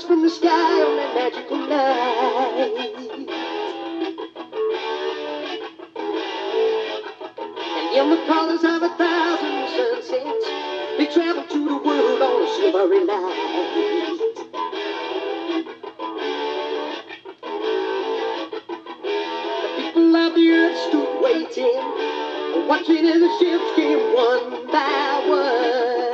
stars from the sky on that magical night. And in the colors of 1,000 sunsets, they travel to the world on a silvery light. The people of the earth stood waiting, watching as the ships came one by one.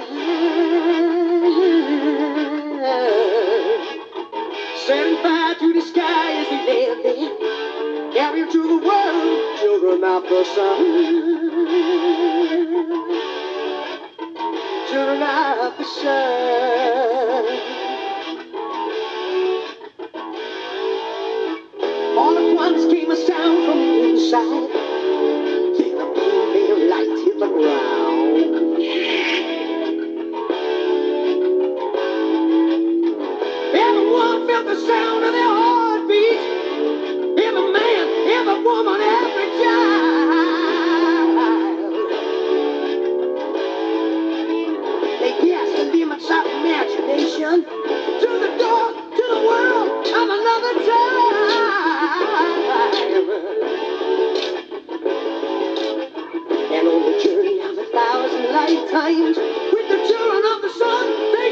Setting fire to the sky as they landed, carrying to the world children of the sun. Children of the sun. All at once came a sound from the inside. Then a beam of light hit the ground. Everyone felt the sound of their heartbeat. Every man, every woman, every child. They guessed the limits of imagination to the door, to the world of another time. And on the journey of 1,000 lifetimes, with the children of the sun, they